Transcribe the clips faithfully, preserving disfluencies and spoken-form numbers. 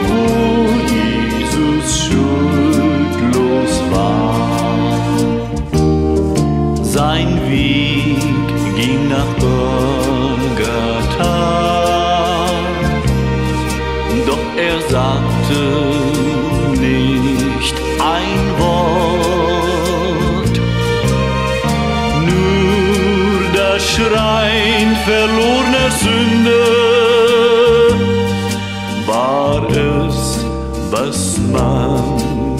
wo Jesus schuldlos war. Sein Weg ging nach Golgatha, doch er sagte nicht ein Wort, nur das Schreien verlorener Sünde war es, was man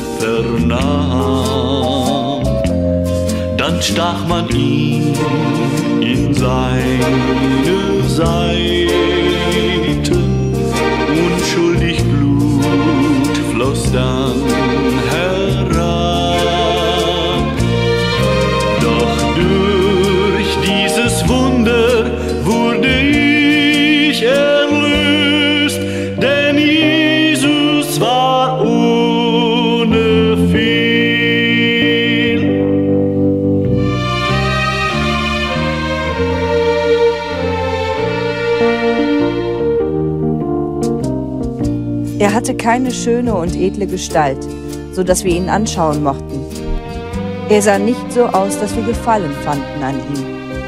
vernahm. Dann stach man ihn in seine Seite, unschuldig Blut floss dann herab. Doch durch dieses Wunder wurde ich erlöst, denn Jesus war ohne Fehl. Er hatte keine schöne und edle Gestalt, so dass wir ihn anschauen mochten. Er sah nicht so aus, dass wir Gefallen fanden an ihm.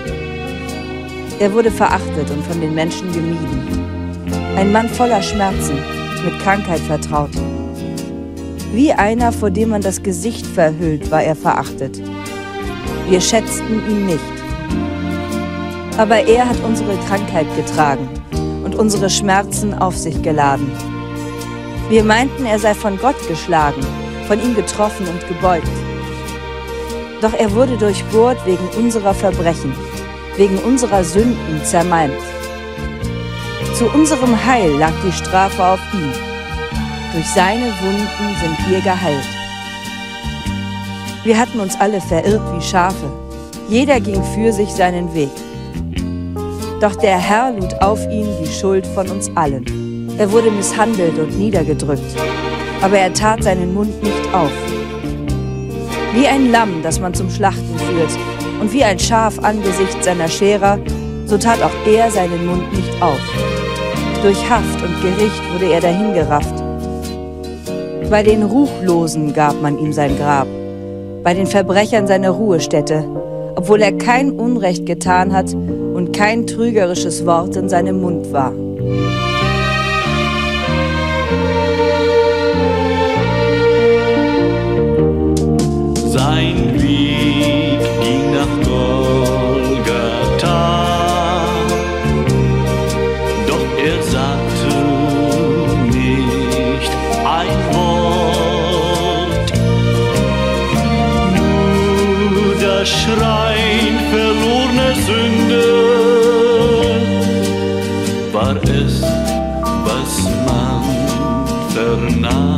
Er wurde verachtet und von den Menschen gemieden. Ein Mann voller Schmerzen, mit Krankheit vertraut. Wie einer, vor dem man das Gesicht verhüllt, war er verachtet. Wir schätzten ihn nicht. Aber er hat unsere Krankheit getragen und unsere Schmerzen auf sich geladen. Wir meinten, er sei von Gott geschlagen, von ihm getroffen und gebeugt. Doch er wurde durchbohrt wegen unserer Verbrechen, wegen unserer Sünden zermalmt. Zu unserem Heil lag die Strafe auf ihm. Durch seine Wunden sind wir geheilt. Wir hatten uns alle verirrt wie Schafe. Jeder ging für sich seinen Weg. Doch der Herr lud auf ihn die Schuld von uns allen. Er wurde misshandelt und niedergedrückt, aber er tat seinen Mund nicht auf. Wie ein Lamm, das man zum Schlachten führt, und wie ein Schaf angesichts seiner Scherer, so tat auch er seinen Mund nicht auf. Durch Haft und Gericht wurde er dahingerafft. Bei den Ruchlosen gab man ihm sein Grab, bei den Verbrechern seine Ruhestätte, obwohl er kein Unrecht getan hat und kein trügerisches Wort in seinem Mund war. Sein Weg ging nach Golgatha, doch er sagte nicht ein Wort. Nur das Schreien verlorener Sünde war es, was man vernahm.